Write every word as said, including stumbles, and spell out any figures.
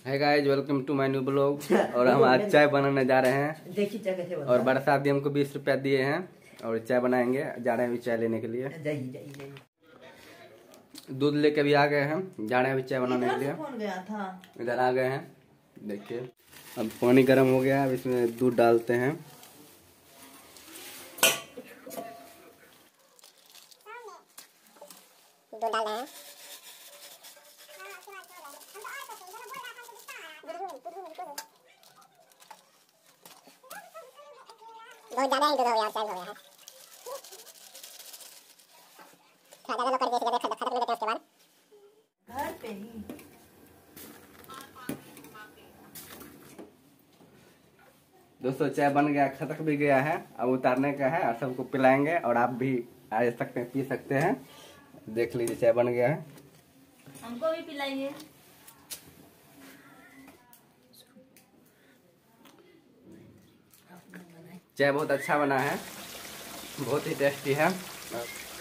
है guys, welcome to my new blog. और हम आज चाय बनाने जा रहे हैं। देखिए चाय कैसे बनता है। और बरसात दी हमको बीस रुपया दिए हैं और चाय बनाएंगे। जा रहे हैं अभी चाय लेने के लिए। जाइए जाइए जाइए। दूध लेके भी आ गए हैं, जा रहे हैं अभी चाय बनाने के लिए। कौन गया था? इधर आ गए हैं, देखिए अब पानी गर्म हो गया है, अब इसमें दूध डालते हैं। दूध डाल रहे हैं। बहुत ज्यादा ही दूध हो गया, चाय हो गया है। थोड़ा ज्यादा लोग कर दिए, खत्म खत्म कर देते हैं उसके बाद घर पे ही। दोस्तों चाय बन गया, खटक भी गया है, अब उतारने का है और सबको पिलाएंगे। और आप भी आ सकते हैं, पी सकते हैं। देख लीजिए चाय बन गया है, हमको भी पिलाइए। चाय बहुत अच्छा बना है, बहुत ही टेस्टी है।